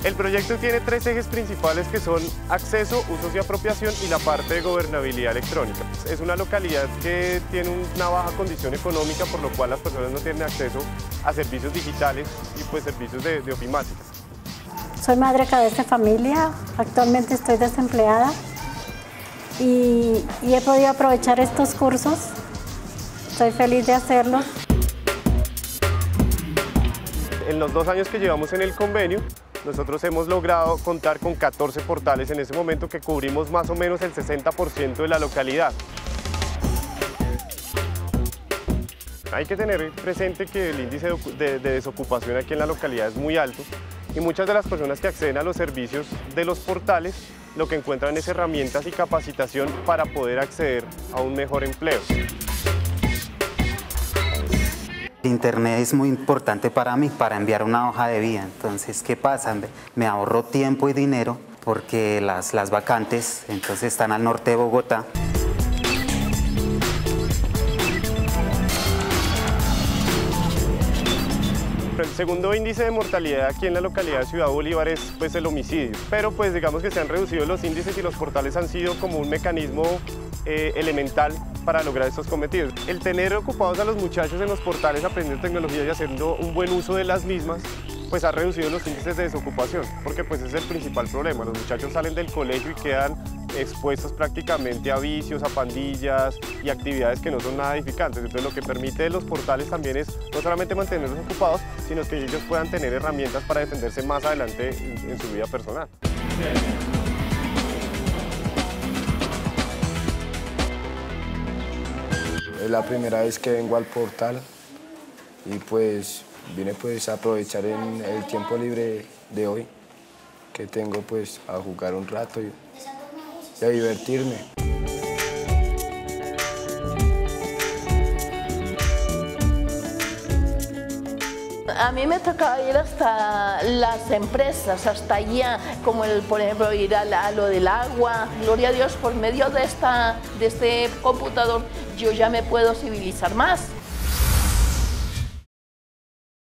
El proyecto tiene tres ejes principales que son acceso, usos y apropiación y la parte de gobernabilidad electrónica. Es una localidad que tiene una baja condición económica, por lo cual las personas no tienen acceso a servicios digitales y pues servicios de ofimática. Soy madre cabeza de familia, actualmente estoy desempleada y he podido aprovechar estos cursos. Estoy feliz de hacerlo. En los 2 años que llevamos en el convenio, nosotros hemos logrado contar con 14 portales en ese momento que cubrimos más o menos el 60% de la localidad. Hay que tener presente que el índice de desocupación aquí en la localidad es muy alto y muchas de las personas que acceden a los servicios de los portales lo que encuentran es herramientas y capacitación para poder acceder a un mejor empleo. Internet es muy importante para mí, para enviar una hoja de vida. Entonces, ¿qué pasa? Me ahorro tiempo y dinero porque las vacantes entonces están al norte de Bogotá. El segundo índice de mortalidad aquí en la localidad de Ciudad Bolívar es pues, el homicidio, pero pues digamos que se han reducido los índices y los portales han sido como un mecanismo elemental para lograr estos cometidos. El tener ocupados a los muchachos en los portales aprendiendo tecnología y haciendo un buen uso de las mismas, pues ha reducido los índices de desocupación, porque pues ese es el principal problema. Los muchachos salen del colegio y quedan expuestos prácticamente a vicios, a pandillas y actividades que no son nada edificantes. Entonces lo que permite los portales también es no solamente mantenerlos ocupados, sino que ellos puedan tener herramientas para defenderse más adelante en su vida personal. Es la primera vez que vengo al portal y pues vine pues a aprovechar en el tiempo libre de hoy que tengo pues a jugar un rato y a divertirme. A mí me tocaba ir hasta las empresas, hasta allá, como por ejemplo ir a lo del agua. Gloria a Dios, por medio de este computador yo ya me puedo civilizar más.